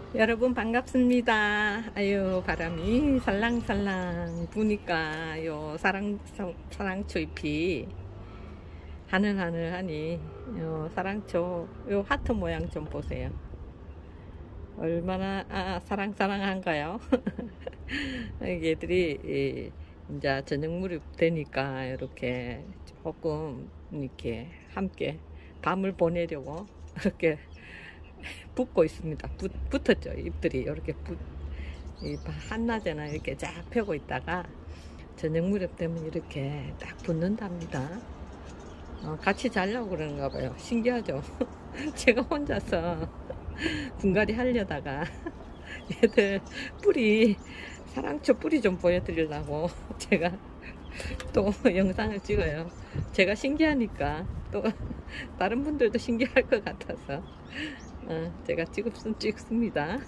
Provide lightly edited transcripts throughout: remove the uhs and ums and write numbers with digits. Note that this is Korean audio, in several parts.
여러분 반갑습니다. 아유 바람이 살랑살랑 부니까 요 사랑초 잎이 하늘하늘하니 요 사랑초 요 하트 모양 좀 보세요. 얼마나 사랑사랑한가요? 얘들이 이제 저녁 무렵 되니까 이렇게 조금 이렇게 함께 밤을 보내려고 이렇게 붙고 있습니다. 붙었죠. 잎들이 이렇게 한낮에는 이렇게 쫙 펴고 있다가 저녁 무렵 되면 이렇게 딱 붙는답니다. 같이 자려고 그러는가 봐요. 신기하죠. 제가 혼자서 분갈이 하려다가 얘들 사랑초 뿌리 좀 보여드리려고 제가 또 영상을 찍어요. 제가 신기하니까 또 다른 분들도 신기할 것 같아서 제가 찍습니다.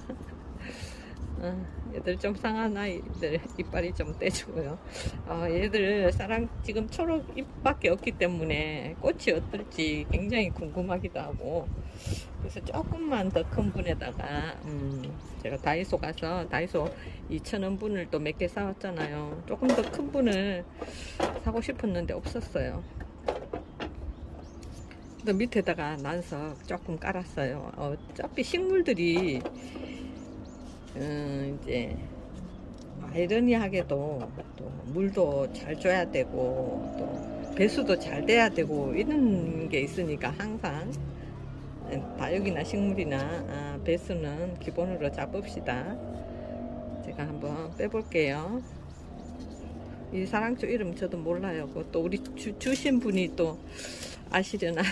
얘들 좀 상한 아이들 이빨이 좀 떼주고요. 얘들 지금 초록 잎밖에 없기 때문에 꽃이 어떨지 굉장히 궁금하기도 하고, 그래서 조금만 더 큰 분에다가 제가 다이소 가서 다이소 2,000원 분을 또 몇 개 사왔잖아요. 조금 더 큰 분을 사고 싶었는데 없었어요. 또 밑에다가 난석 조금 깔았어요. 어차피 식물들이 이제 아이러니하게도 또 물도 잘 줘야 되고 또 배수도 잘 돼야 되고 이런 게 있으니까 항상 다육이나 식물이나 배수는 기본으로 잡읍시다. 제가 한번 빼볼게요. 이 사랑초 이름 저도 몰라요. 또 우리 주신 분이 또 아시려나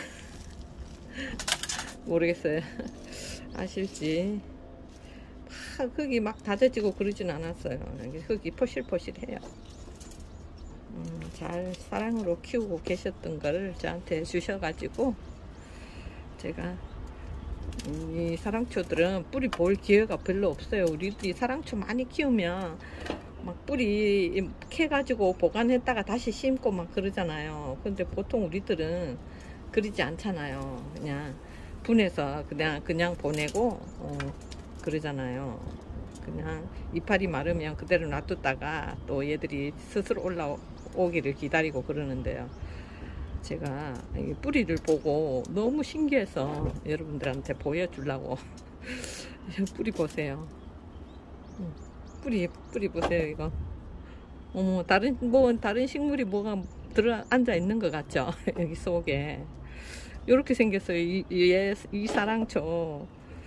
모르겠어요. 아실지. 흙이 막 다져지고 그러진 않았어요. 흙이 포실포실해요. 잘 사랑으로 키우고 계셨던 거를 저한테 주셔가지고 제가 이 사랑초들은 뿌리 볼 기회가 별로 없어요. 우리들이 사랑초 많이 키우면 막 뿌리 캐가지고 보관했다가 다시 심고 막 그러잖아요. 근데 보통 우리들은 그러지 않잖아요. 그냥 분해서 그냥 보내고 그러잖아요. 그냥 이파리 마르면 그대로 놔뒀다가 또 얘들이 스스로 올라오기를 기다리고 그러는데요. 제가 이 뿌리를 보고 너무 신기해서 여러분들한테 보여주려고 뿌리 보세요. 뿌리 보세요. 이거 어머, 다른 식물이 뭐가 들어 앉아 있는 것 같죠? 여기 속에 이렇게 생겼어요. 이 사랑초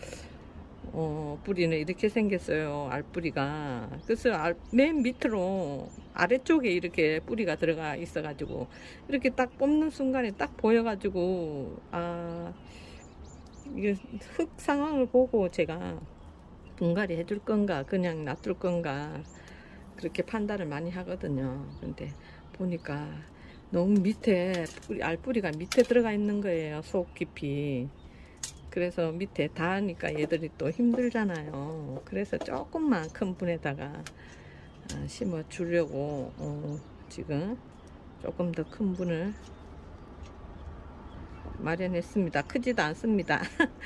뿌리는 이렇게 생겼어요. 알뿌리가. 그래서 맨 밑으로 아래쪽에 이렇게 뿌리가 들어가 있어 가지고 이렇게 딱 뽑는 순간에 딱 보여 가지고 이게 흙 상황을 보고 제가 분갈이 해줄 건가 그냥 놔둘 건가 그렇게 판단을 많이 하거든요. 근데 보니까 너무 밑에 알뿌리가 밑에 들어가 있는 거예요. 속 깊이. 그래서 밑에 닿으니까 얘들이 또 힘들잖아요. 그래서 조금만 큰 분에다가 심어 주려고 지금 조금 더 큰 분을 마련했습니다. 크지도 않습니다.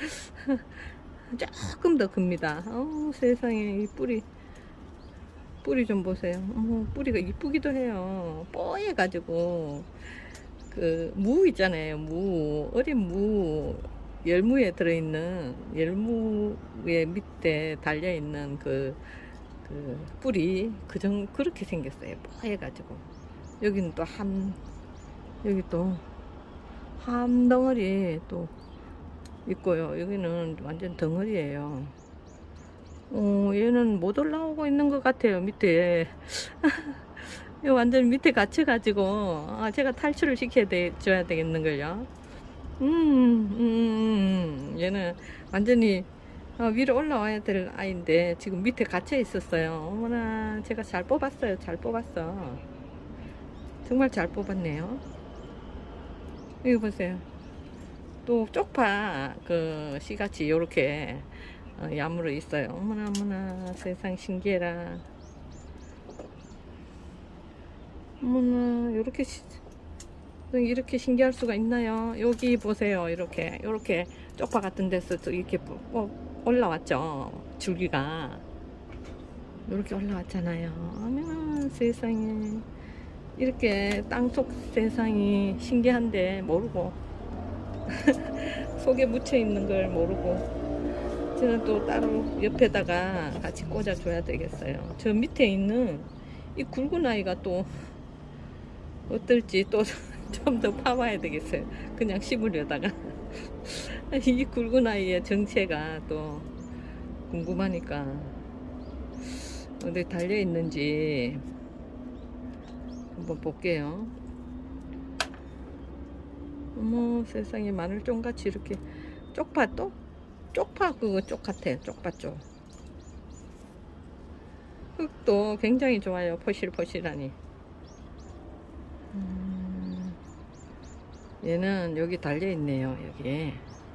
조금 더 큽니다. 세상에 이 뿌리 좀 보세요. 뿌리가 이쁘기도 해요. 뽀얘가지고 그 무 있잖아요. 어린 무 열무에 들어있는 열무의 밑에 달려있는 그 뿌리 그렇게 생겼어요. 뽀해가지고 여기는 또 여기 또 함 덩어리 또 있고요. 여기는 완전 덩어리예요. 얘는 못 올라오고 있는 것 같아요. 밑에 완전 밑에 갇혀가지고 제가 탈출을 줘야 되겠는걸요. 얘는 완전히 위로 올라와야 될 아이인데 지금 밑에 갇혀 있었어요. 어머나, 제가 잘 뽑았어요. 잘 뽑았어. 정말 잘 뽑았네요. 여기 보세요. 또 쪽파 그 씨같이 요렇게 야무로 있어요. 어머나 어머나, 세상 신기해라. 어머나, 이렇게 신기할 수가 있나요? 여기 보세요. 이렇게 쪽파 같은 데서 이렇게 올라왔죠. 줄기가 이렇게 올라왔잖아요. 어머 세상에, 이렇게 땅속 세상이 신기한데 모르고 속에 묻혀 있는 걸 모르고, 저는 또 따로 옆에다가 같이 꽂아 줘야 되겠어요. 저 밑에 있는 이 굵은 아이가 또 어떨지 또 좀 더 파봐야 되겠어요. 그냥 심으려다가 이 굵은 아이의 정체가 또 궁금하니까 어디 달려 있는지 한번 볼게요. 어머 세상에, 마늘종같이 이렇게 쪽파, 또 쪽파 그거 쪽 같아요. 쪽파 쪽. 흙도 굉장히 좋아요. 포실포실하니. 얘는 여기 달려 있네요. 여기에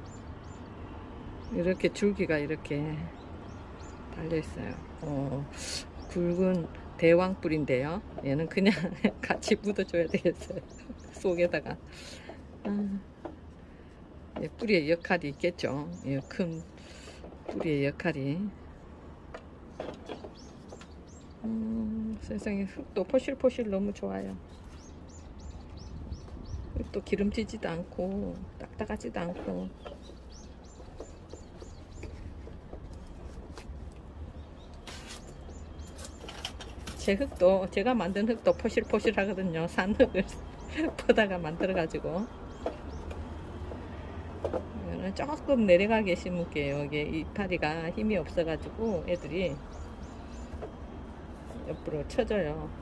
이렇게 줄기가 이렇게 달려 있어요. 굵은 대왕뿔인데요. 얘는 그냥 같이 묻어줘야 되겠어요. 속에다가. 뿌리의 역할이 있겠죠. 큰 뿌리의 역할이. 세상에, 흙도 포실포실 너무 좋아요. 또 기름지지도 않고 딱딱하지도 않고. 제 흙도, 제가 만든 흙도 포실포실 하거든요. 산 흙을 퍼다가 만들어 가지고. 이거는 조금 내려가게 심을게요. 이게 이파리가 힘이 없어 가지고 애들이 옆으로 쳐져요.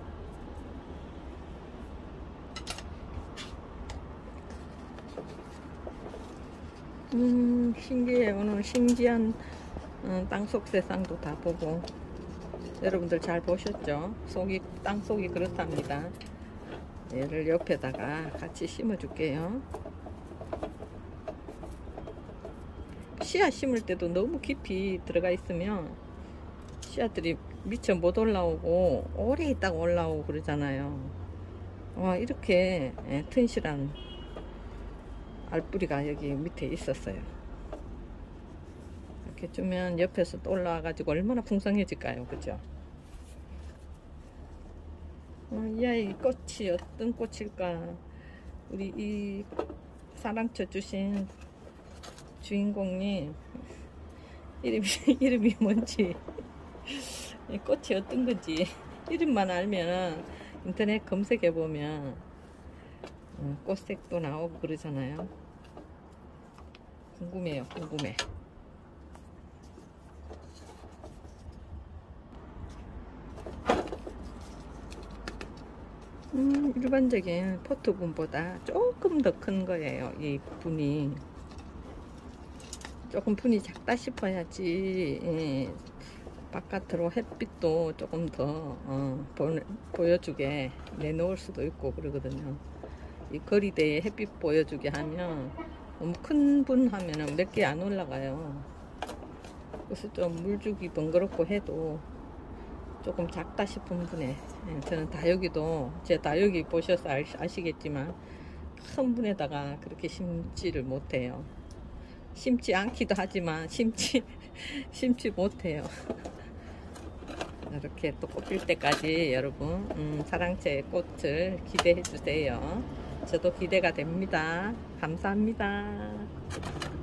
신기해. 오늘 신기한 땅속 세상도 다 보고. 여러분들 잘 보셨죠? 땅속이 그렇답니다. 얘를 옆에다가 같이 심어 줄게요. 씨앗 심을 때도 너무 깊이 들어가 있으면 씨앗들이 미처 못 올라오고 오래 있다가 올라오고 그러잖아요. 와, 이렇게 튼실한 알뿌리가 여기 밑에 있었어요. 이렇게 주면 옆에서 또 올라와 가지고 얼마나 풍성해질까요. 그죠? 이 아이 꽃이 어떤 꽃일까. 우리 이 사랑쳐 주신 주인공님 이름이 뭔지, 이 꽃이 어떤 건지 이름만 알면 인터넷 검색해 보면 꽃색도 나오고 그러잖아요. 궁금해요. 궁금해. 일반적인 포트분보다 조금 더 큰 거예요. 이 분이 조금 분이 작다 싶어야지 바깥으로 햇빛도 조금 더 보여주게 내놓을 수도 있고 그러거든요. 이 거리대에 햇빛 보여주게 하면 너무 큰 분 하면은 몇 개 안 올라가요. 그래서 좀 물주기 번거롭고 해도 조금 작다 싶은 분에, 저는 다육이도, 제 다육이 보셔서 아시겠지만 큰 분에다가 그렇게 심지를 못해요. 심지 않기도 하지만 심지 못해요. 이렇게 또 꽃필 때까지 여러분 사랑채 꽃을 기대해 주세요. 저도 기대가 됩니다. 감사합니다.